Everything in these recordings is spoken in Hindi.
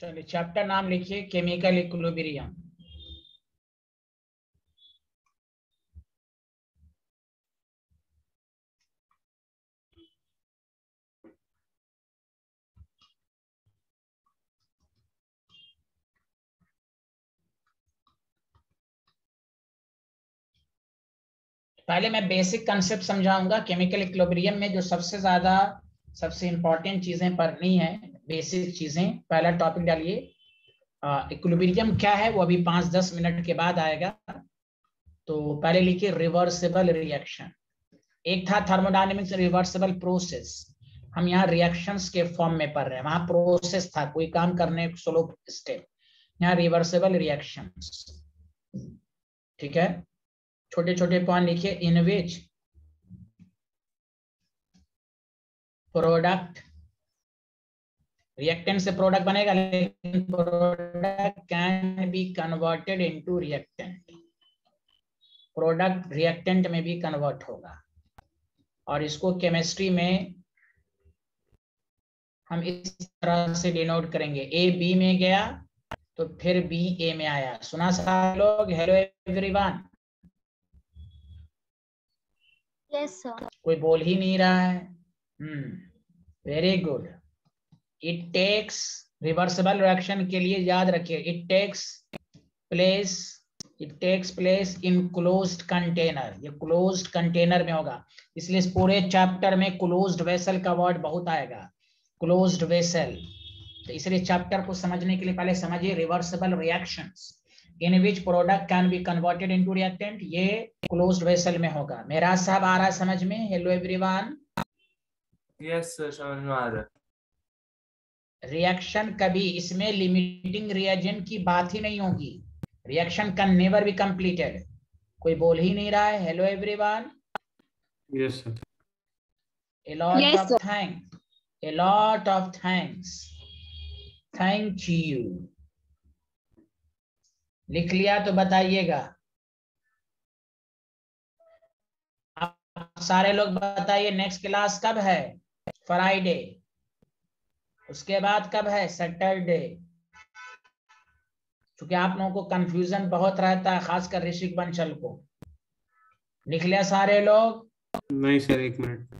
चलिए चैप्टर नाम लिखिए केमिकल इक्विलिब्रियम। पहले मैं बेसिक कंसेप्ट समझाऊंगा। केमिकल इक्विलिब्रियम में जो सबसे इंपॉर्टेंट चीजें पढ़नी है, बेसिक चीजें। पहला टॉपिक डालिए इक्विलिब्रियम क्या है, वो अभी 5-10 मिनट के बाद आएगा। तो पहले लिखिए रिवर्सिबल रिएक्शन। एक था थर्मोडायनेमिक्स रिवर्सिबल प्रोसेस, हम यहाँ रिएक्शंस के फॉर्म में पढ़ रहे हैं। वहां प्रोसेस था, कोई काम करने स्लो स्टेप। यहाँ रिवर्सिबल रिएक्शंस, ठीक है। छोटे छोटे पॉइंट लिखिए। इन विच प्रोडक्ट, रिएक्टेंट से प्रोडक्ट बनेगा, लेकिन product can be converted into reactant. Product reactant में भी कन्वर्ट होगा, और इसको केमिस्ट्री में हम इस तरह से डिनोट करेंगे। ए बी में गया तो फिर बी ए में आया। सुना सारे लोग? Hello everyone. Yes sir. कोई बोल ही नहीं रहा है। Very good. It takes, reversible reaction के लिए याद रखिए, it takes place in closed container. ये क्लोज्ड कंटेनर में होगा, इसलिए इस पूरे चैप्टर में क्लोज्ड वेसल का वर्ड बहुत आएगा। क्लोज्ड वेसल, तो इसलिए चैप्टर को समझने के लिए पहले समझिए reversible reactions in which product can be converted into reactant. ये क्लोज्ड वेसल में होगा। मेरा साहब आ रहा है समझ में? Hello everyone. यस सर, समझ में आ रहा है। रिएक्शन कभी, इसमें लिमिटिंग रिएजेंट की बात ही नहीं होगी। Reaction can never be completed. कोई बोल ही नहीं रहा है। Hello everyone. Yes sir. A lot of thanks. Thank you. लिख लिया तो बताइएगा। आप सारे लोग बताइए नेक्स्ट क्लास कब है? फ्राइडे। उसके बाद कब है? सैटरडे। क्योंकि आप लोगों को कंफ्यूजन बहुत रहता है, खासकर ऋषिक बंसल को। लिख लिया सारे लोग? नहीं सर, एक मिनट।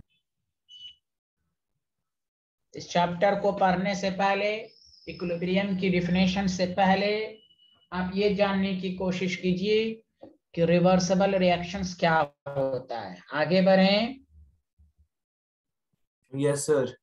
इस चैप्टर को पढ़ने से पहले, इक्विलिब्रियम की डिफिनेशन से पहले, आप ये जानने की कोशिश कीजिए कि रिवर्सिबल रिएक्शंस क्या होता है। आगे बढ़ें। Yes sir.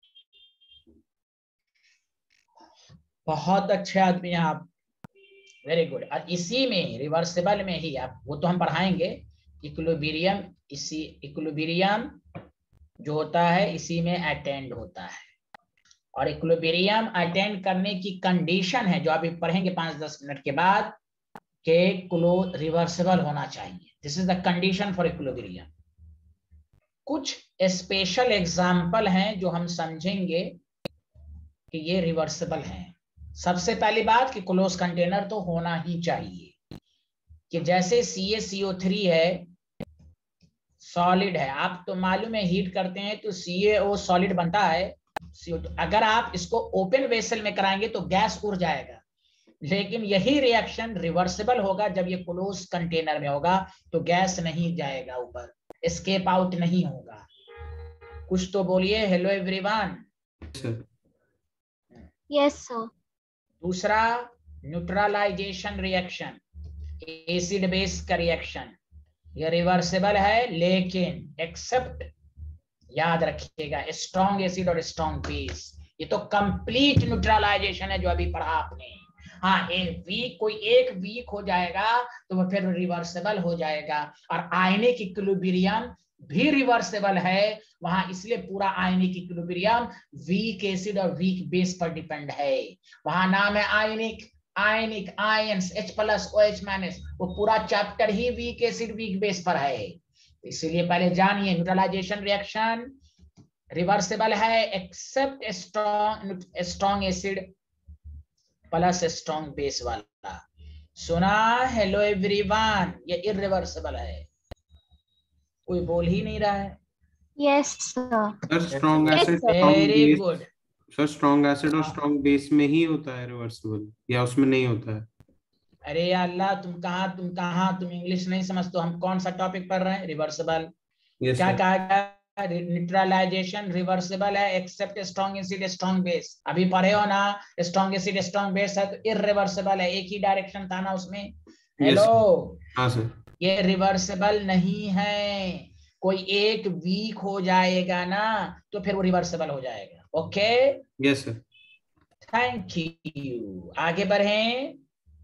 बहुत अच्छे आदमी आप, वेरी गुड। और इसी में रिवर्सिबल में ही आप, वो तो हम पढ़ाएंगे, इक्विलिब्रियम, इसी इक्विलिब्रियम जो होता है इसी में अटेंड होता है। और इक्विलिब्रियम अटेंड करने की कंडीशन है जो अभी पढ़ेंगे 5-10 मिनट के बाद, के क्लोज रिवर्सिबल होना चाहिए। This is the condition for equilibrium. कुछ स्पेशल एग्जांपल हैं जो हम समझेंगे कि ये रिवर्सिबल हैं। सबसे पहली बात कि क्लोज कंटेनर तो होना ही चाहिए। कि जैसे CaCO3 है, सॉलिड है, आप तो मालूम है हीट करते हैं तो CaO सॉलिड बनता है, CO2। अगर आप इसको ओपन वेसल में कराएंगे तो गैस उड़ जाएगा। लेकिन यही रिएक्शन रिवर्सिबल होगा जब ये क्लोज कंटेनर में होगा, तो गैस नहीं जाएगा ऊपर, एस्केप आउट नहीं होगा। कुछ तो बोलिए। Hello everyone. Yes sir. दूसरा न्यूट्रलाइजेशन रिएक्शन, एसिड बेस का रिएक्शन, ये रिवर्सिबल है, लेकिन एक्सेप्ट, याद रखिएगा, स्ट्रॉन्ग एसिड और स्ट्रॉन्ग बेस। ये तो कंप्लीट न्यूट्रलाइजेशन है जो अभी पढ़ा आपने। हाँ, कोई एक वीक हो जाएगा तो वो फिर रिवर्सिबल हो जाएगा। और आयनिक इक्विलिब्रियम भी रिवर्सिबल है वहां, इसलिए पूरा आयनिक इक्विलिब्रियम वीक एसिड और वीक बेस पर डिपेंड है। वहां नाम है आयनिक आयंस H+OH-, वो पूरा चैप्टर ही वीक एसिड वीक बेस पर है। इसीलिए पहले जानिए, न्यूट्रलाइजेशन रिएक्शन रिवर्सिबल है except strong acid plus strong base वाला। सुना? Hello everyone. ये इरिवर्सिबल है। कोई बोल ही नहीं रहा है। Yes sir. Strong acid, very good. Sir strong acid और स्ट्रॉन्ग बेस में ही होता है रिवर्सिबल, या उसमें नहीं होता है? अरे या अल्लाह, तुम इंग्लिश नहीं समझते हो। हम कौन सा टॉपिक पढ़ रहे हैं? रिवर्सिबल। यस क्या सर। कहा गया? न्यूट्रलाइजेशन रिवर्सिबल है except strong acid strong base. अभी पढ़े हो ना, स्ट्रॉन्ग एसिड स्ट्रॉन्ग बेस है तो इररिवर्सिबल है, एक ही डायरेक्शन था ना उसमें। Yes hello, sir. हाँ सर। ये रिवर्सिबल नहीं है। कोई एक वीक हो जाएगा ना तो फिर वो रिवर्सिबल हो जाएगा। Okay, yes sir. Thank you. आगे बढ़ें।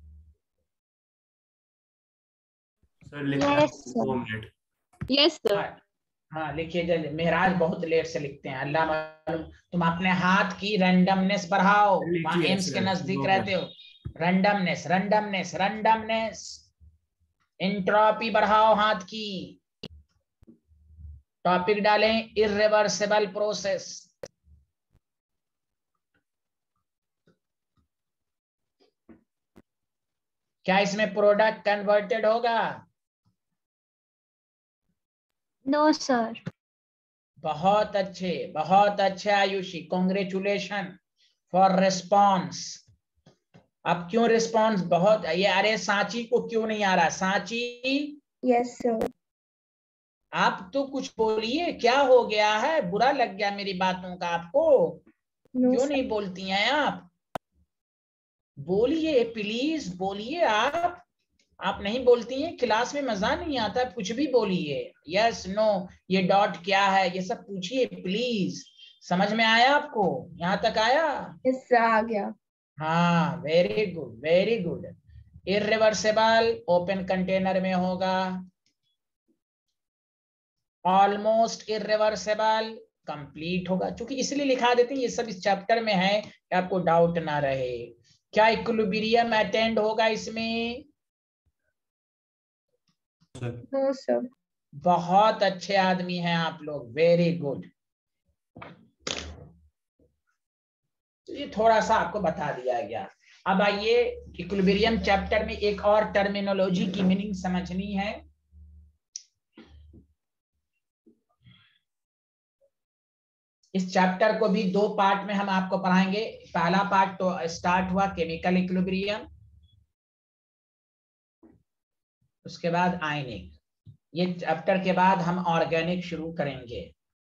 सर लिख रहा Yes, हूँ, sir. 2 मिनट। Yes, sir. हाँ हाँ, लिखिए जल्दी। मेहराज बहुत लेट से लिखते हैं, अल्लाह मालूम। तुम अपने हाथ की रैंडमनेस बढ़ाओ, लिख वहां लिया एम्स के सर, नजदीक 2 रहते मिनट। हो। रैंडमनेस रैंडमनेस रैंडमनेस, एंट्रोपी बढ़ाओ हाथ की। टॉपिक डालें इररिवर्सिबल प्रोसेस। क्या इसमें प्रोडक्ट कन्वर्टेड होगा? No, sir. बहुत अच्छे आयुषी, कॉन्ग्रेचुलेशन फॉर रिस्पॉन्स। अब क्यों रिस्पॉन्स बहुत ये? अरे सांची को क्यों नहीं आ रहा? Sanchi, Yes, sir. आप तो कुछ बोलिए, क्या हो गया है? बुरा लग गया मेरी बातों का आपको? No, क्यों sir. नहीं बोलती हैं आप? बोलिए प्लीज, बोलिए आप नहीं बोलती हैं, क्लास में मजा नहीं आता, कुछ भी बोलिए। यस नो, ये डॉट क्या है, ये सब पूछिए प्लीज। समझ में आया आपको? यहाँ तक आया? Yes, sir. आ गया. हाँ, very good very good. Irreversible open container में होगा, ऑलमोस्ट इररिवर्सिबल कंप्लीट होगा। क्योंकि इसलिए लिखा देते हैं, ये सब इस चैप्टर में है कि आपको डाउट ना रहे। क्या इक्विलिब्रियम अटेंड होगा इसमें? No, sir. बहुत अच्छे आदमी हैं आप लोग, वेरी गुड। ये थोड़ा सा आपको बता दिया गया। अब आइए, इक्विलिब्रियम चैप्टर में एक और टर्मिनोलॉजी की मीनिंग समझनी है। इस चैप्टर को भी 2 पार्ट में हम आपको पढ़ाएंगे। पहला पार्ट तो स्टार्ट हुआ केमिकल इक्विलिब्रियम, उसके बाद आयनिक। ये चैप्टर के बाद हम ऑर्गेनिक शुरू करेंगे।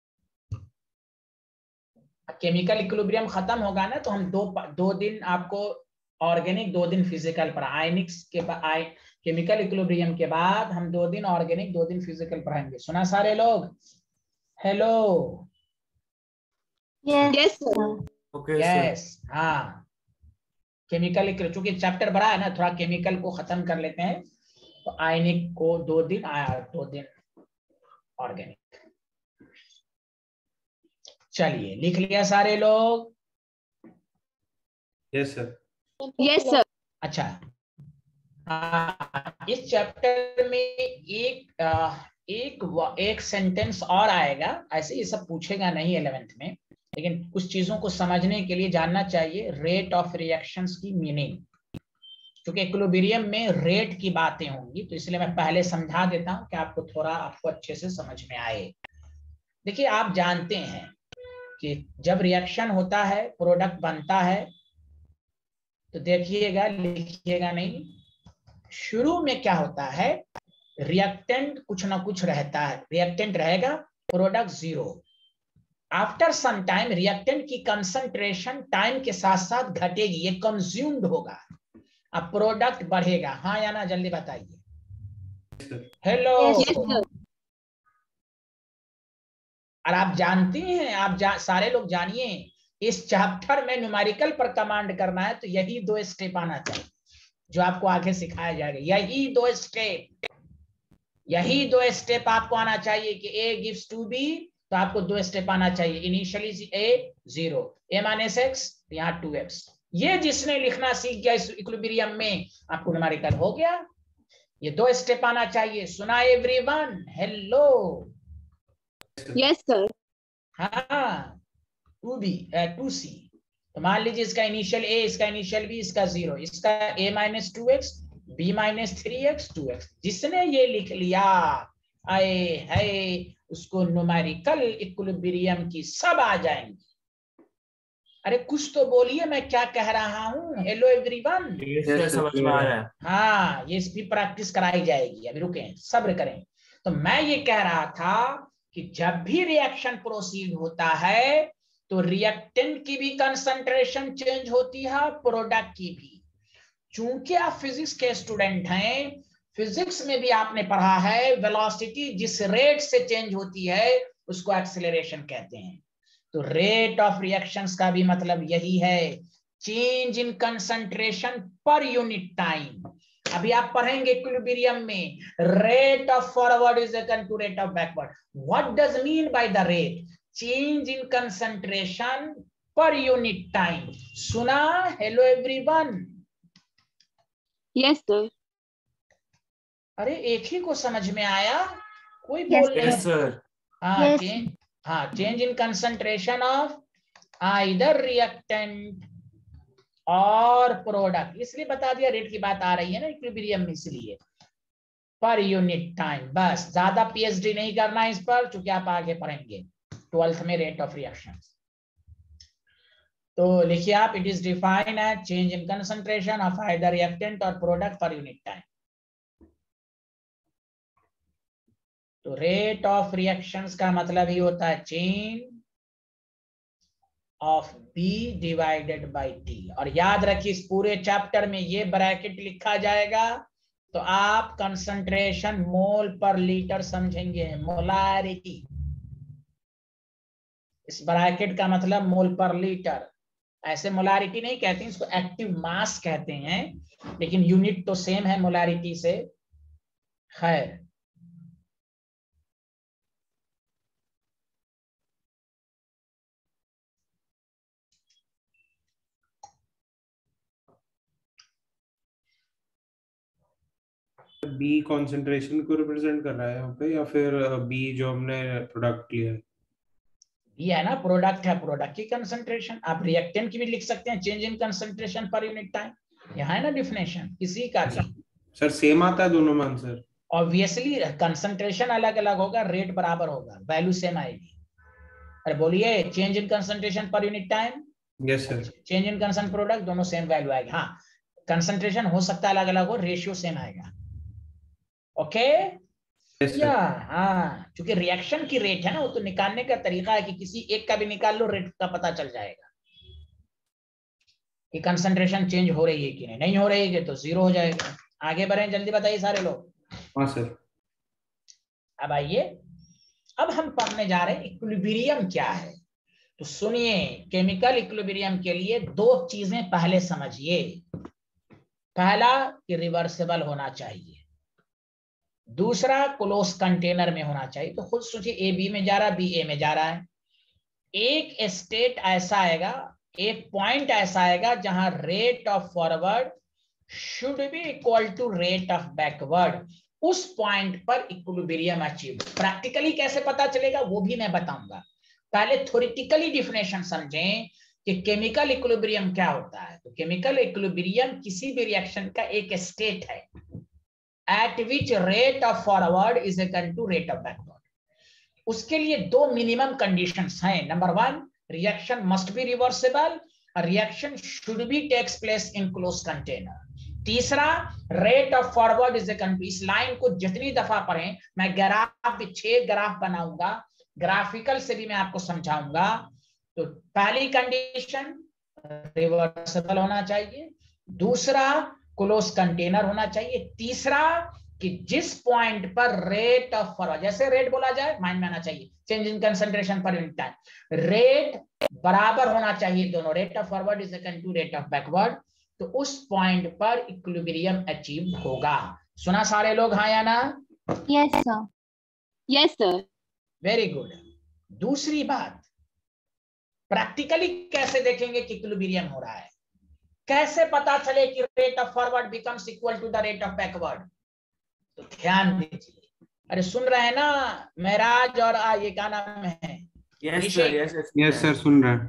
केमिकल इक्विलिब्रियम खत्म होगा ना तो हम दो दिन आपको ऑर्गेनिक, 2 दिन फिजिकल पर। आयनिक के बाद, केमिकल इक्विलिब्रियम के बाद हम 2 दिन ऑर्गेनिक, 2 दिन फिजिकल पढ़ाएंगे। सुना सारे लोग? Hello, Yes, Yes, sir. sir. Okay sir. Yes हाँ। केमिकल, चूंकि चैप्टर बड़ा है ना, थोड़ा केमिकल को खत्म कर लेते हैं। तो आयनिक को 2 दिन आया, 2 दिन ऑर्गेनिक। चलिए, लिख लिया सारे लोग? Yes sir. Yes, sir. अच्छा, इस चैप्टर में एक सेंटेंस और आएगा। ऐसे ये सब पूछेगा नहीं 11th में, लेकिन कुछ चीजों को समझने के लिए जानना चाहिए। रेट ऑफ रिएक्शंस की मीनिंग, क्योंकि इक्विलिब्रियम में रेट की बातें होंगी, तो इसलिए मैं पहले समझा देता हूं कि आपको अच्छे से समझ में आए। देखिए, आप जानते हैं कि जब रिएक्शन होता है, प्रोडक्ट बनता है, तो देखिएगा, लिखिएगा नहीं। शुरू में क्या होता है, रिएक्टेंट कुछ ना कुछ रहता है, रिएक्टेंट रहेगा, product 0। After some time reactant की कंसंट्रेशन टाइम के साथ साथ घटेगी, ये कंज्यूम्ड होगा, अब प्रोडक्ट बढ़ेगा। हाँ या ना, जल्दी बताइए। हेलो। Yes, Yes, sir. और आप जानती हैं, सारे लोग जानिए, इस चैप्टर में न्यूमेरिकल पर कमांड करना है तो यही 2 स्टेप आना चाहिए जो आपको आगे सिखाया जाएगा। यही दो स्टेप आपको आना चाहिए कि A gives to B, तो आपको 2 स्टेप आना चाहिए। Initially A 0, A minus x, यहाँ 2x। ये जिसने लिखना सीख गया इस इक्विलिब्रियम में, आपको न्यूमेरिकल हो गया। ये 2 स्टेप आना चाहिए। सुना एवरीवन? हेलो। Yes, sir. हाँ, 2C। तो मान लीजिए इसका इनिशियल A, इसका इनिशियल B, इसका 0, इसका A minus 2x, B minus 3x, 2x। जिसने ये लिख लिया, आए है, उसको न्यूमेरिकल इक्विलिब्रियम की सब आ जाएंगी। अरे कुछ तो बोलिए, मैं क्या कह रहा हूँ। Hello everyone. समझ में आ रहा है। हाँ, ये भी प्रैक्टिस कराई जाएगी, अभी रुकें, सब्र करें। तो मैं ये कह रहा था कि जब भी रिएक्शन प्रोसीड होता है तो रिएक्टेंट की भी कंसंट्रेशन चेंज होती है, प्रोडक्ट की भी। चूंकि आप फिजिक्स के स्टूडेंट हैं, फिजिक्स में भी आपने पढ़ा है वेलोसिटी जिस रेट से चेंज होती है उसको एक्सेलरेशन कहते हैं। तो रेट ऑफ रिएक्शंस का भी मतलब यही है, change in concentration per unit time. अभी आप पढ़ेंगे इक्विलिब्रियम में, rate of forward is equal to rate of backward. What does mean by the rate? Change in concentration per unit time. सुना? Hello everyone. Yes, sir. अरे एक ही को समझ में आया, कोई Yes, बोल यस सर। हाँ Yes. Change in concentration of either reactant और प्रोडक्ट, इसलिए बता दिया रेट की बात आ रही है ना इक्विलिब्रियम में, इसलिए पर यूनिट टाइम। बस ज्यादा पीएचडी नहीं करना इस पर, चूंकि आप आगे पढ़ेंगे 12th में रेट ऑफ रिएक्शन। तो लिखिए आप, it is defined as change in concentration of either reactant और प्रोडक्ट पर यूनिट टाइम। तो रेट ऑफ रिएक्शंस का मतलब ही होता है change of B divided by T। और याद रखिए इस पूरे चैप्टर में ये ब्रैकेट लिखा जाएगा तो आप कंसंट्रेशन मोल पर लीटर समझेंगे, मोलारिटी। इस ब्रैकेट का मतलब मोल पर लीटर। ऐसे मोलारिटी नहीं कहते, इसको एक्टिव मास कहते हैं, लेकिन यूनिट तो सेम है मोलारिटी से। खैर, बी कंसंट्रेशन को रिप्रेजेंट कर रहा है यहाँ पे, या फिर बी जो हमने प्रोडक्ट लिया है? ये है ना प्रोडक्ट है, प्रोडक्ट की कंसंट्रेशन। आप रिएक्टेंट की भी लिख सकते हैं, change in concentration per unit time. यहाँ है ना डिफिनेशन किसी का भी। सर सेम आता है दोनों में आंसर? ऑब्वियसली कंसंट्रेशन अलग अलग होगा, रेट बराबर होगा, वैल्यू सेम आएगी। अरे बोलिए, change in concentration per unit time, yes sir. Change in concentration product, दोनों सेम वैल्यू आएगी। हाँ, कंसंट्रेशन हो सकता है अलग अलग हो, रेशियो सेम आएगा। ओके यस या सर। हाँ, क्योंकि रिएक्शन की रेट है ना, वो तो निकालने का तरीका है कि किसी एक का भी निकाल लो, रेट का पता चल जाएगा कि कंसंट्रेशन चेंज हो रही है कि नहीं। नहीं हो रही है तो जीरो हो जाएगा। आगे बढ़ें, जल्दी बताइए सारे लोग। हाँ सर। अब आइए, अब हम पढ़ने जा रहे हैं इक्विलिब्रियम क्या है। तो सुनिए, केमिकल इक्विलिब्रियम के लिए दो चीजें पहले समझिए। पहला कि रिवर्सिबल होना चाहिए, दूसरा क्लोज कंटेनर में होना चाहिए। तो खुद सोचिए, ए बी में जा रहा है, बी ए में जा रहा है। एक स्टेट ऐसा आएगा, एक पॉइंट ऐसा आएगा जहां rate of forward should be equal to rate of backward. उस पॉइंट पर इक्विलिब्रियम अचीव। प्रैक्टिकली कैसे पता चलेगा वो भी मैं बताऊंगा। पहले थ्योरेटिकली डिफिनेशन समझें कि केमिकल इक्विलिब्रियम क्या होता है। तो केमिकल इक्विलिब्रियम किसी भी रिएक्शन का एक स्टेट है at which rate of forward is equal to rate of backward। उसके लिए दो मिनिमम कंडीशंस हैं। Number one, reaction must be reversible, reaction should be takes place in close container. तीसरा, rate of forward is equal to, इस लाइन को जितनी दफा पढ़ें, मैं ग्राफ 6 ग्राफ बनाऊंगा, ग्राफिकल से भी मैं आपको समझाऊंगा। तो पहली कंडीशन रिवर्सिबल होना चाहिए, दूसरा क्लोज कंटेनर होना चाहिए, तीसरा कि जिस पॉइंट पर रेट ऑफ फॉरवर्ड, जैसे रेट बोला जाए माइंड में आना चाहिए, change in concentration per unit time, rate बराबर होना चाहिए दोनों, rate of forward is equal to rate of backward. तो उस पॉइंट पर इक्विलिब्रियम अचीव होगा। सुना सारे लोग, हाँ या ना? Yes, sir. Yes, sir. Very good. दूसरी बात, प्रैक्टिकली कैसे देखेंगे कि इक्विलिब्रियम हो रहा है, कैसे पता चले कि rate of forward becomes equal to the rate of backward? तो ध्यान दीजिए। अरे सुन रहे हैं ना महराज और ये क्या नाम है, यस सर। यस सर, सुन रहे हैं।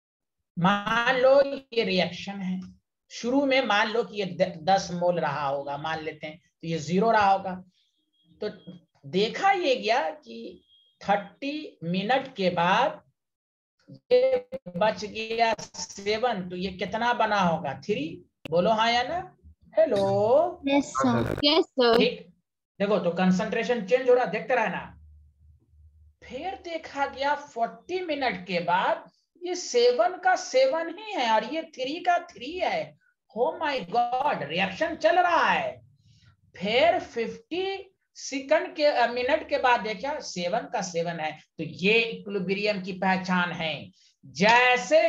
मान लो ये रिएक्शन है, शुरू में मान लो कि ये 10 मोल रहा होगा, मान लेते हैं, तो ये 0 रहा होगा। तो देखा ये गया कि 30 मिनट के बाद ये बच गया 7, तो ये कितना बना होगा 3? बोलो हाँ या ना। Hello Yes, sir. Yes, sir. ठीक, देखो तो कंसंट्रेशन चेंज हो रहा, देखते रहना। फिर देखा गया 40 मिनट के बाद ये 7 का 7 ही है और ये 3 का 3 है। हो माय गॉड, रिएक्शन चल रहा है। फिर 50 सेकंड के मिनट के बाद देखा 7 का 7 है, तो ये इक्विलिब्रियम की पहचान है। जैसे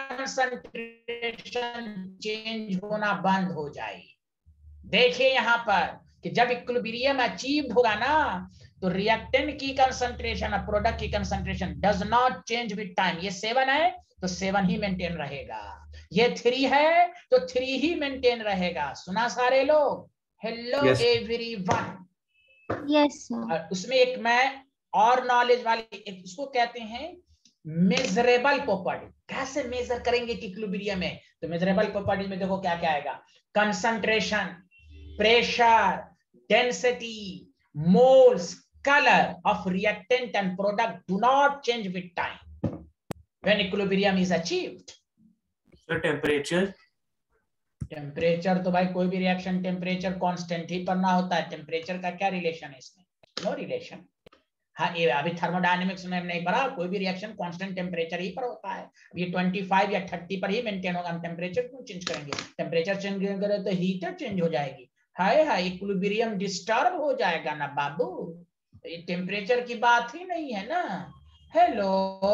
कंसंट्रेशन चेंज होना बंद हो जाए, देखिए यहां पर कि जब इक्विलिब्रियम अचीव होगा ना, तो रिएक्टेंट की कंसंट्रेशन और प्रोडक्ट की concentration does not change with time. ये 7 है तो 7 ही मेंटेन रहेगा, ये 3 है तो 3 ही मेंटेन रहेगा। सुना सारे लोग? Hello Yes. Everyone. Yes, sir. और उसमें एक मैं और नॉलेज वाली, एक उसको कहते हैं मेजरेबल प्रॉपर्टी। कैसे मेजर करेंगे इक्विलिब्रियम में? तो मेजरेबल प्रॉपर्टी में देखो क्या क्या आएगा। Concentration, pressure, density, moles, color of reactant and product do not change with time when equilibrium is achieved. So temperature. Temperature तो भाई कोई भी रिएक्शन टेम्परेचर कांस्टेंट ही पढ़ना होता है। टेम्परेचर का क्या रिलेशन है इसमें? No relation. हाँ, ये अभी थर्मोडायनेमिक्स में नहीं पढ़ा, कोई भी रिएक्शन कांस्टेंट टेम्परेचर ही पर होता है। ये 25 या 30 पर ही मेंटेन होगा। हम टेम्परेचर क्यों चेंज करेंगे? टेम्परेचर चेंज करें तो हीटर चेंज हो जाएगी। हाय हाय, इक्विलिब्रियम डिस्टर्ब हो जाएगा ना बाबू। ये टेम्परेचर की बात ही नहीं है ना। हेलो,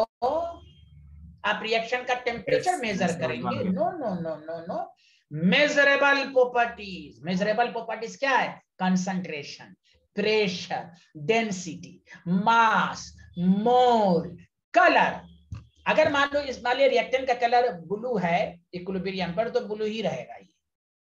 आप रिएक्शन का टेम्परेचर मेजर करेंगे? No no no no no. Measurable properties, measurable properties क्या है? Concentration, pressure, density, mass, mole, colour. अगर मान लो इस वाले रिएक्टेंट का कलर ब्लू है इक्विलिब्रियम पर, तो ब्लू ही रहेगा ये।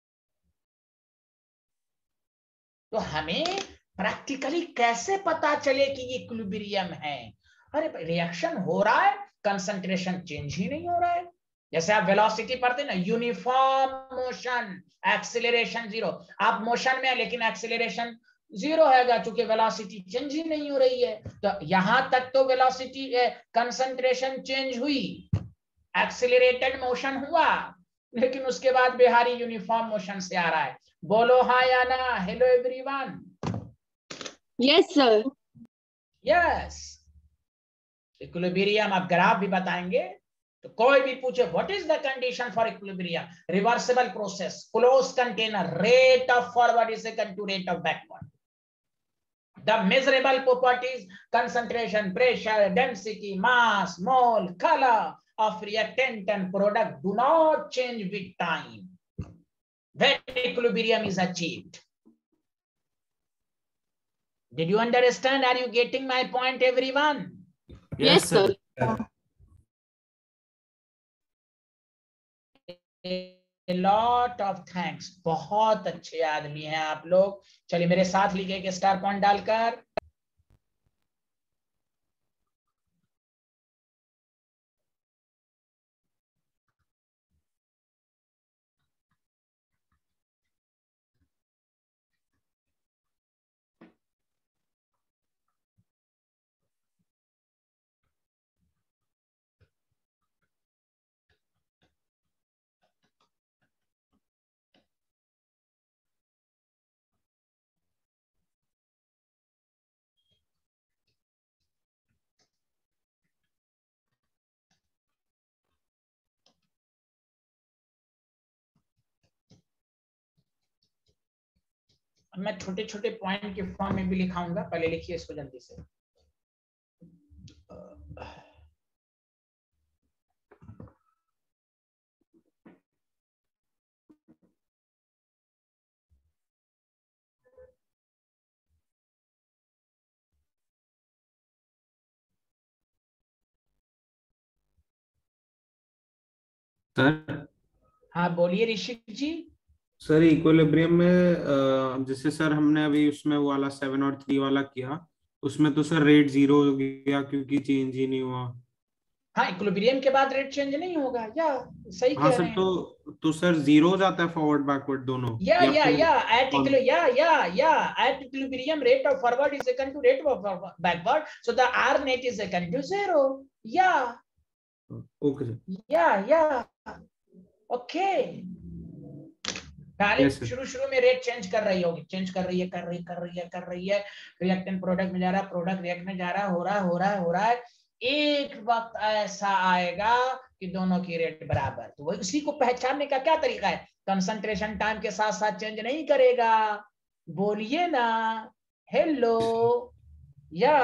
तो हमें प्रैक्टिकली कैसे पता चले कि ये इक्विलिब्रियम है? अरे रिएक्शन हो रहा है, कंसंट्रेशन चेंज ही नहीं हो रहा है। जैसे आप वेलोसिटी पढ़ते ना, यूनिफॉर्म मोशन, एक्सीलरेशन 0। आप मोशन में है लेकिन एक्सीलरेशन 0 है, चूंकि वेलोसिटी चेंज ही नहीं हो रही है। तो यहां तक तो वेलोसिटी कंसंट्रेशन चेंज हुई, एक्सीलरेटेड मोशन हुआ, लेकिन उसके बाद बिहारी यूनिफॉर्म मोशन से आ रहा है। बोलो हाँ या ना। Hello everyone. Yes, sir. Yes. Equilibrium आप ग्राफ भी बताएंगे, तो कोई भी पूछे what is the condition for equilibrium, reversible process, close container, rate of forward is equal to rate of backward. The measurable properties, concentration, pressure, density, mass, mole, color of reactant and product do not change with time when equilibrium is achieved. Did you understand? Are you getting my point, everyone? Yes, sir. A lot of thanks. बहुत अच्छे आदमी हैं आप लोग। चलिए मेरे साथ लिखे के स्टार पॉइंट डालकर। मैं छोटे छोटे पॉइंट के फॉर्म में भी लिखाऊंगा, पहले लिखिए इसको जल्दी से। सर हाँ बोलिए ऋषिक जी। सर इक्विलिब्रियम में जैसे सर हमने अभी उसमें वो वाला 7 और 3 वाला किया, उसमें तो सर रेट 0 हो गया क्योंकि चेंज ही नहीं हुआ। हाँ, इक्विलिब्रियम के बाद रेट चेंज नहीं होगा, या सही हाँ कह सर, रहे हैं। तो सर 0 हो जाता है फॉरवर्ड बैकवर्ड दोनों, या या फिर at equilibrium rate of forward is equal to rate of backward, so the R net is equal to 0. Yeah, okay sir. या ओके। पहले Yes, sir. शुरू में रेट चेंज कर रही होगी, चेंज कर रही है, रिएक्टेंट प्रोडक्ट में जा रहा है, प्रोडक्ट रिएक्ट में जा रहा है, हो रहा है। एक वक्त ऐसा आएगा कि दोनों की रेट बराबर, तो वही उसी को पहचानने का क्या तरीका है, कंसंट्रेशन टाइम के साथ साथ चेंज नहीं करेगा। बोलिए ना हेलो। या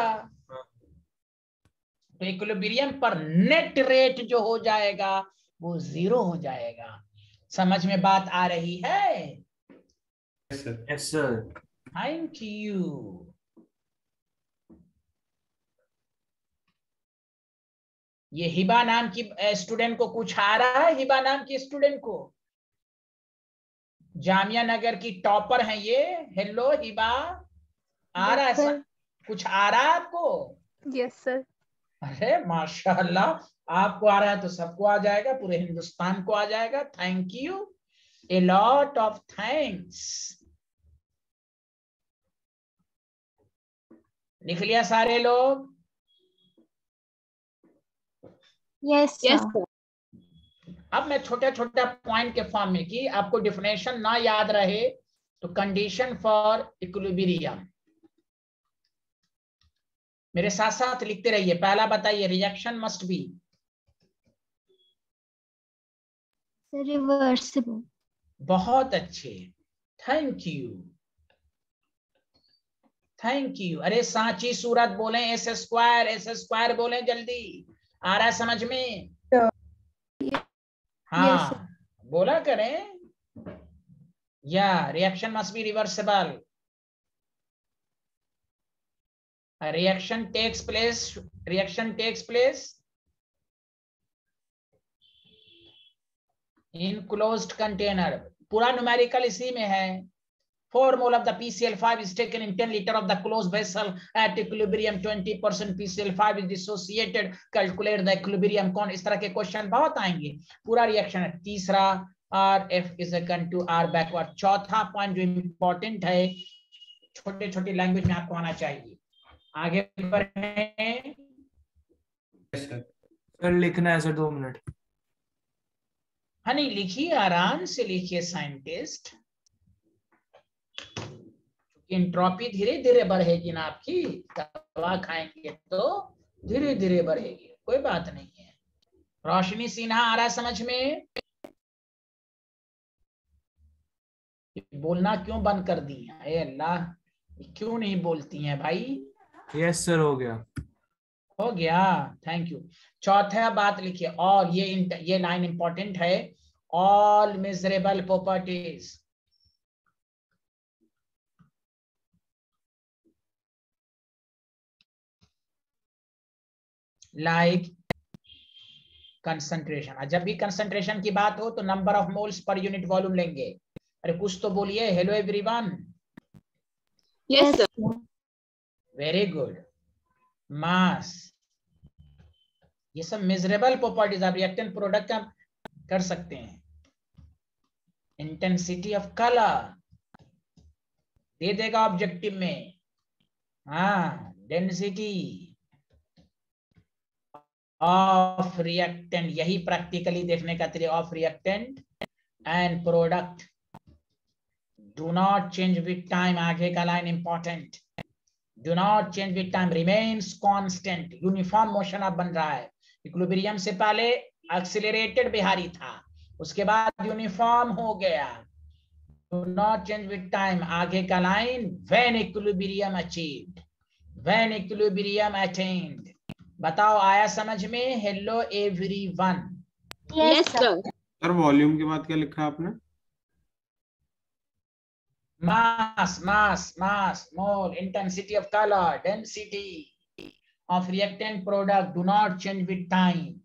तो इक्विलिब्रियम पर नेट रेट जो हो जाएगा वो 0 हो जाएगा। समझ में बात आ रही है? Yes, sir. Yes, sir. Thank you. ये हिबा नाम की स्टूडेंट को कुछ आ रहा है? हिबा नाम की स्टूडेंट को, जामिया नगर की टॉपर है ये। हेलो हिबा, आ रहा है? कुछ आ रहा है आपको? Yes sir. अरे माशाल्लाह, आपको आ रहा है तो सबको आ जाएगा, पूरे हिंदुस्तान को आ जाएगा। Thank you, a lot of thanks. लिख लिया सारे लोग? Yes, Yes, sir. sir. अब मैं छोटा छोटा पॉइंट के फॉर्म में, कि आपको डिफिनेशन ना याद रहे तो कंडीशन फॉर इक्विलिब्रियम मेरे साथ साथ लिखते रहिए। पहला बताइए, रिएक्शन मस्ट बी Reversible. बहुत अच्छे, थैंक यू। अरे सांची सूरत बोले, एस स्क्वायर बोले, जल्दी आ रहा है समझ में? हाँ बोला करें। या reaction must be reversible. Reaction takes place in closed container. पूरा न्यूमेरिकल इसी में है। 4 mole of the PCl5 is taken in 10 liter of the closed vessel at equilibrium 20% PCl5 is dissociated. Calculate the equilibrium कौन? इस तरह के क्वेश्चन बहुत आएंगे। पूरा रिएक्शन है। तीसरा, RF is equal to R backward। चौथा पॉइंट जो इंपॉर्टेंट है, छोटे छोटे लैंग्वेज में आपको आना चाहिए। आगे बढ़े। सर लिखना है सर 2 मिनट। हाँ नहीं, लिखिए, आराम से लिखिए साइंटिस्ट। एंट्रोपी धीरे धीरे बढ़ेगी ना आपकी, दवा खाएंगे तो धीरे धीरे बढ़ेगी, कोई बात नहीं है। रोशनी सिन्हा आ रहा है समझ में? बोलना क्यों बंद कर दी है? ए अल्लाह, क्यों नहीं बोलती हैं भाई? यस सर, हो गया। हो गया, थैंक यू। चौथा बात लिखिए, और ये लाइन इंपॉर्टेंट है। All measurable properties like concentration. जब भी कंसंट्रेशन की बात हो तो number of moles per unit volume लेंगे। अरे कुछ तो बोलिए। Hello everyone. Yes, sir. Very good. Mass, ये सब मेजरेबल प्रॉपर्टीज आप रिएक्टेंट प्रोडक्ट का कर सकते हैं। इंटेंसिटी ऑफ कलर दे देगा ऑब्जेक्टिव में। हाँ, डेंसिटी ऑफ रिएक्टेंट, यही प्रैक्टिकली देखने का तरीका। Of reactant and product do not change with time. आगे का line important. Do not change with time, remains constant. Uniform motion अब बन रहा है। इक्विलिब्रियम से पहले एक्सीलरेटेड बिहारी था, उसके बाद यूनिफॉर्म हो गया। Do not change with time. आगे का line, when equilibrium achieved, when equilibrium attained. बताओ आया समझ में? Hello everyone. Yes, sir. Sir volume के बाद क्या लिखा है आपने? mass, mole, intensity of color, density of reactant product do not change with time.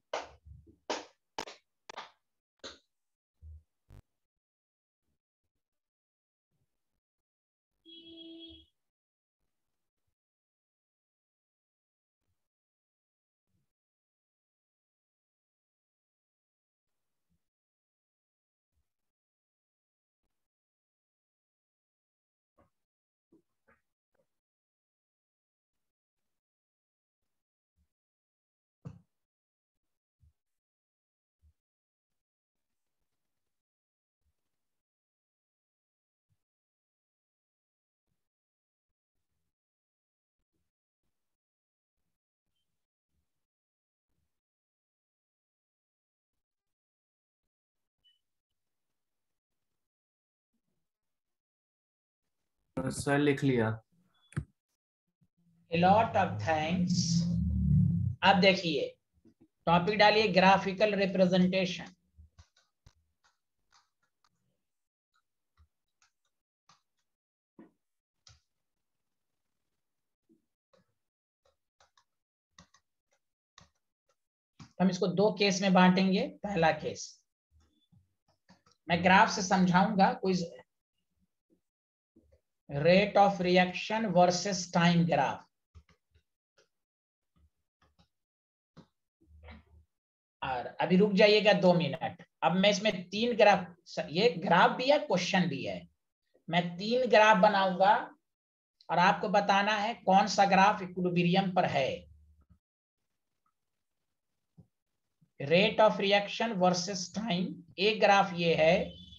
Sir लिख लिया। A lot of thanks। अब देखिए टॉपिक डालिए ग्राफिकल रिप्रेजेंटेशन। हम इसको दो केस में बांटेंगे। पहला केस मैं ग्राफ से समझाऊंगा, कोई rate of reaction versus time graph. और अभी रुक जाइएगा 2 मिनट। अब मैं इसमें 3 ग्राफ, ये ग्राफ भी है क्वेश्चन भी है, मैं 3 ग्राफ बनाऊंगा और आपको बताना है कौन सा ग्राफ इक्विलिब्रियम पर है। Rate of reaction versus time, एक ग्राफ ये है,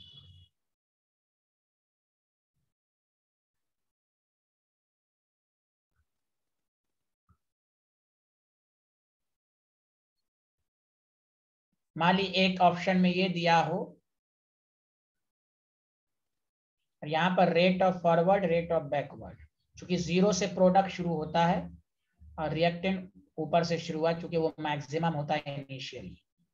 मान ली एक ऑप्शन में ये दिया हो और यहां पर rate of forward, rate of backward, चूंकि 0 से प्रोडक्ट शुरू होता है और रिएक्टेंट ऊपर से शुरू हुआ चूंकि वो मैक्सिमम होता है इनिशियली।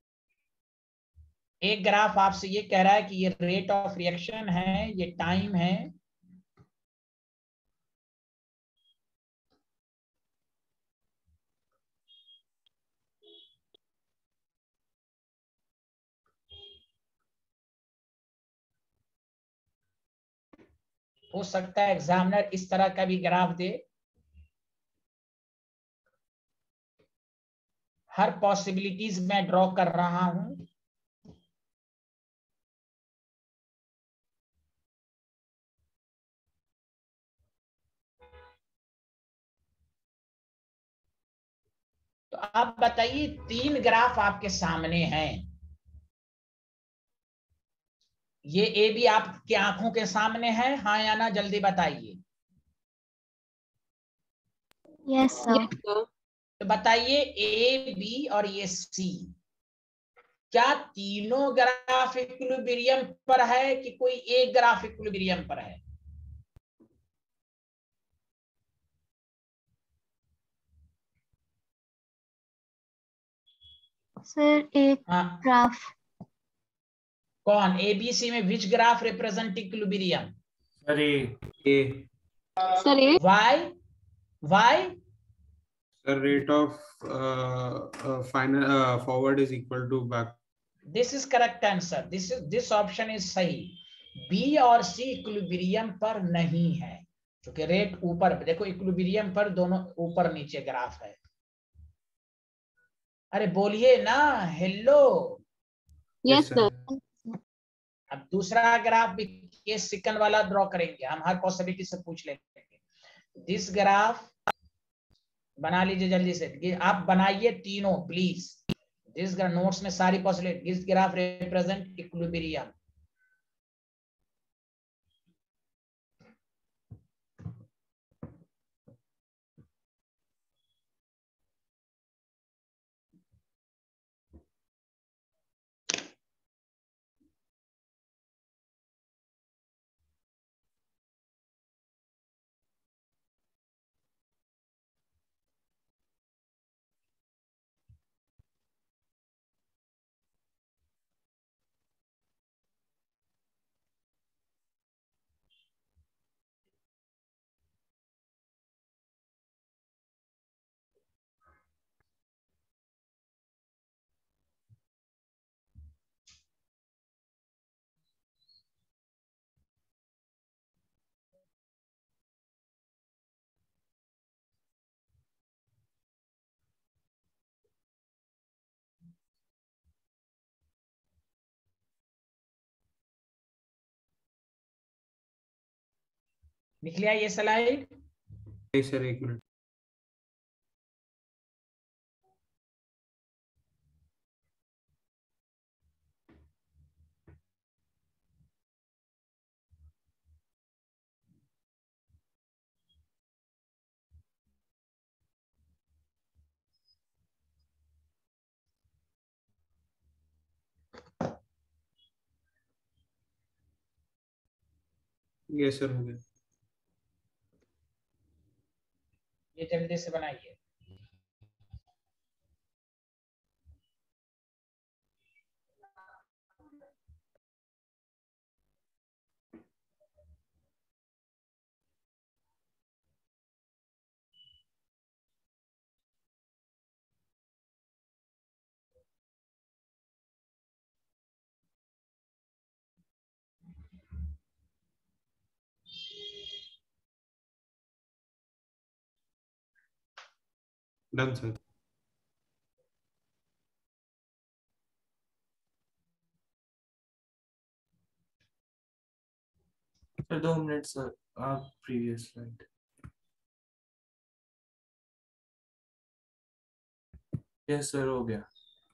एक ग्राफ आपसे ये कह रहा है कि ये रेट ऑफ रिएक्शन है, ये टाइम है, हो सकता है एग्जामिनर इस तरह का भी ग्राफ दे। हर पॉसिबिलिटीज मैं ड्रॉ कर रहा हूं। तो आप बताइए 3 ग्राफ आपके सामने हैं, ये ए बी आपकी आंखों के सामने है, हाँ या ना जल्दी बताइए। Yes, sir. Yes, sir. तो बताइए ए बी और ये सी, क्या तीनों ग्राफ इक्विलिब्रियम पर है कि कोई एक ग्राफ इक्विलिब्रियम पर है? Sir, एक हाँ, ग्राफ। कौन? ए बी सी में which graph represent equilibrium? Sir A Sir, A. Why? Why? Sir rate of final forward is equal to back. This is correct answer, this option is सही। बी और सी इक्विलिब्रियम पर नहीं है क्योंकि रेट ऊपर, देखो इक्विलिब्रियम पर दोनों ऊपर नीचे ग्राफ है। अरे बोलिए ना, हेलो। Yes, sir. अब दूसरा ग्राफ भी केस सेकंड वाला ड्रॉ करेंगे, हम हर पॉसिबिलिटी से पूछ लेंगे। दिस ग्राफ बना लीजिए जल्दी से, आप बनाइए तीनों प्लीज। दिस ग्राफ नोट्स में सारी possibility, this graph represent equilibrium. लिख लिया ये स्लाइड? सर एक मिनट। ये सर हो गया। ये जल्दी से बनाइए। Done sir. Sir 2 minute sir, आप प्रीवियस स्लाइड। यस सर हो गया।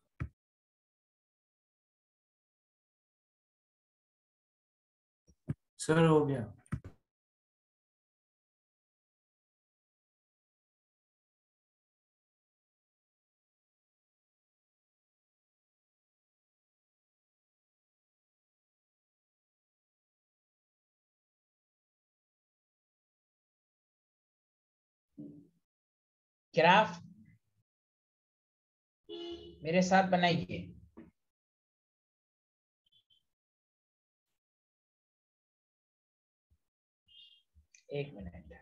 सर हो गया। ग्राफ मेरे साथ बनाइए। एक मिनट।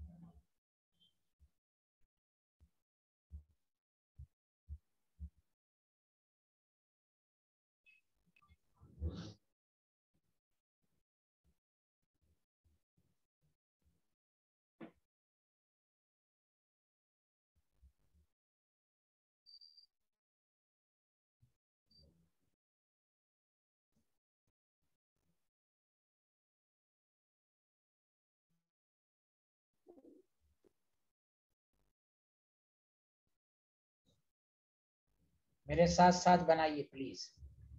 मेरे साथ साथ बनाइए प्लीज।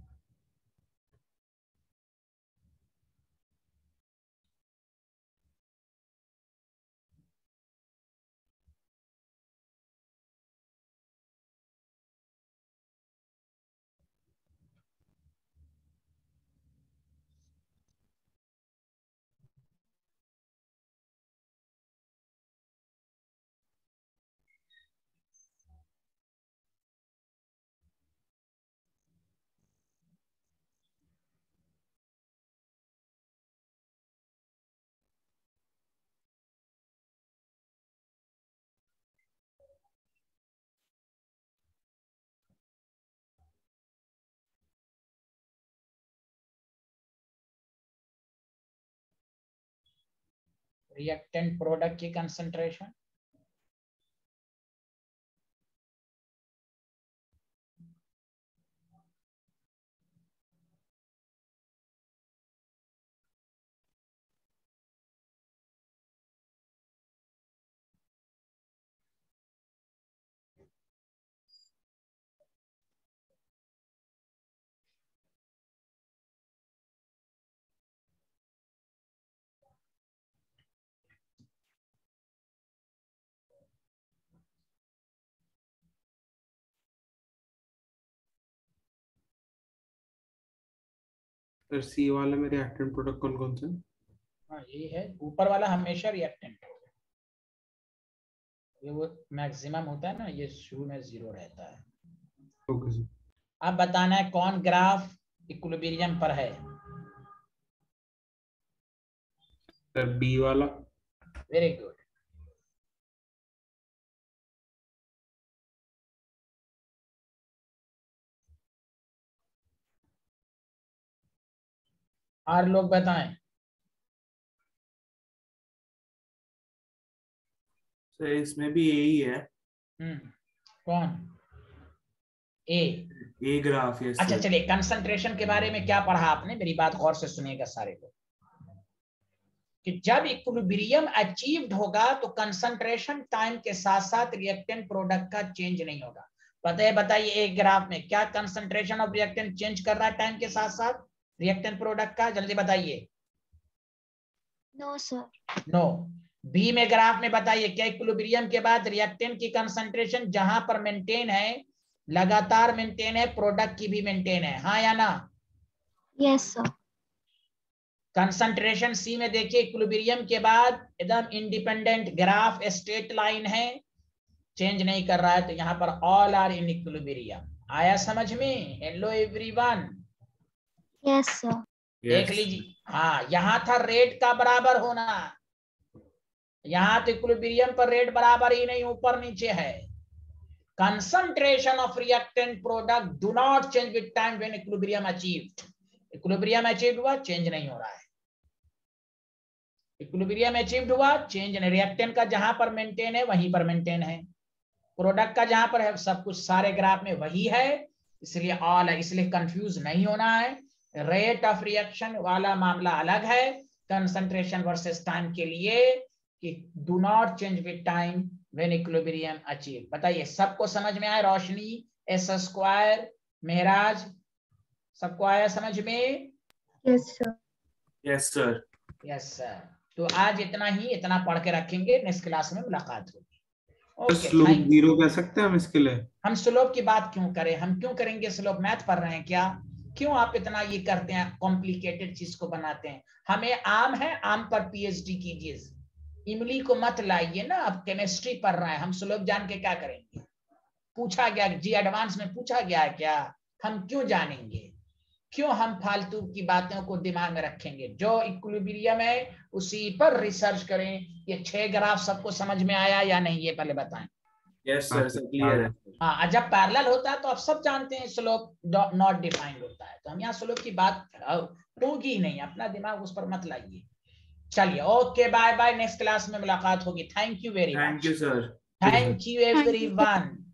रिएक्टेंट प्रोडक्ट की कंसंट्रेशन सर सी वाले में रिएक्टेंट प्रोडक्ट कौन कौन से? हाँ ये है, ऊपर वाला हमेशा रिएक्टेंट होगा। ये वो मैक्सिमम होता है ना, ये शुरू में 0 रहता है। Okay sir. अब बताना है कौन ग्राफ इक्विलिब्रियम पर है। सर बी वाला। Very good. और लोग बताएं। सर इसमें भी यही है। कौन? A graph. यस अच्छा सर। चलिए, कंसंट्रेशन के बारे में क्या पढ़ा आपने? मेरी बात गौर से सुनिएगा सारे लोग, कि जब इक्विलिब्रियम अचीव्ड होगा तो कंसंट्रेशन टाइम के साथ साथ रिएक्टेंट प्रोडक्ट का चेंज नहीं होगा। पता है? बताइए एक ग्राफ में क्या कंसंट्रेशन ऑफ रिएक्टेंट चेंज कर रहा है टाइम के साथ साथ रिएक्टेंट प्रोडक्ट का? जल्दी बताइए। No sir. नो। बी में ग्राफ में बताइए क्या इक्विलिब्रियम के बाद रिएक्टेंट की कंसंट्रेशन जहां पर मेंटेन है, लगातार मेंटेन है, प्रोडक्ट की भी मेंटेन है, हाँ या ना? Yes sir. कंसंट्रेशन सी में देखिए, इक्विलिब्रियम के बाद एकदम इंडिपेंडेंट ग्राफ स्ट्रेट लाइन है, चेंज नहीं कर रहा है, तो यहाँ पर ऑल आर इन इक्विलिब्रियम। आया समझ में? Hello everyone, Yes, sir. देख लीजिए। हाँ, यहाँ था रेट का बराबर होना, यहाँ तो इक्विलिब्रियम पर रेट बराबर ही नहीं, ऊपर नीचे है। concentration of reactant product do not change with time when equilibrium achieved. equilibrium achieved हुआ, चेंज नहीं हो रहा है। equilibrium achieved हुआ, चेंज नहीं। रिएक्टेंट का जहां पर मेंटेन है वहीं पर मेंटेन है, प्रोडक्ट का जहां पर है सब कुछ सारे ग्राफ में वही है, इसलिए ऑल है। इसलिए कंफ्यूज नहीं होना है। रेट ऑफ रिएक्शन वाला मामला अलग है, कंसंट्रेशन वर्सेस टाइम के लिए कि do not change with time when equilibrium achieve. बताइए सबको समझ में आया? रोशनी, एस स्क्वायर, मेहराज, सबको आया समझ में? Yes, sir. Yes, sir. Yes sir. तो आज इतना ही, इतना पढ़ के रखेंगे, नेक्स्ट क्लास में मुलाकात होगी। ओके, स्लोप जीरो कह सकते हैं हम इसके लिए? हम स्लोप की बात क्यों करें? हम क्यों करेंगे स्लोप? मैथ पढ़ रहे हैं क्या? क्यों आप इतना ये करते हैं, कॉम्प्लिकेटेड चीज को बनाते हैं? हमें आम है, आम पर पीएचडी कीजिए, इमली को मत लाइए ना। अब केमिस्ट्री पढ़ रहे हैं, हम स्लोप जान के क्या करेंगे? पूछा गया जी, एडवांस में पूछा गया है क्या? हम क्यों जानेंगे? क्यों हम फालतू की बातों को दिमाग में रखेंगे? जो इक्विलिब्रियम है उसी पर रिसर्च करें। ये 6 ग्राफ सबको समझ में आया या नहीं, ये पहले बताएं। Yes, sir. Sir, clear है। हाँ, जब पैरेलल होता है तो आप सब जानते हैं स्लोप नॉट डिफाइंड होता है, तो हम यहाँ स्लोप की बात होगी ही नहीं, अपना दिमाग उस पर मत लाइए। चलिए, okay, bye bye, next class में मुलाकात होगी। Thank you very much. Thank you, sir. Thank you everyone.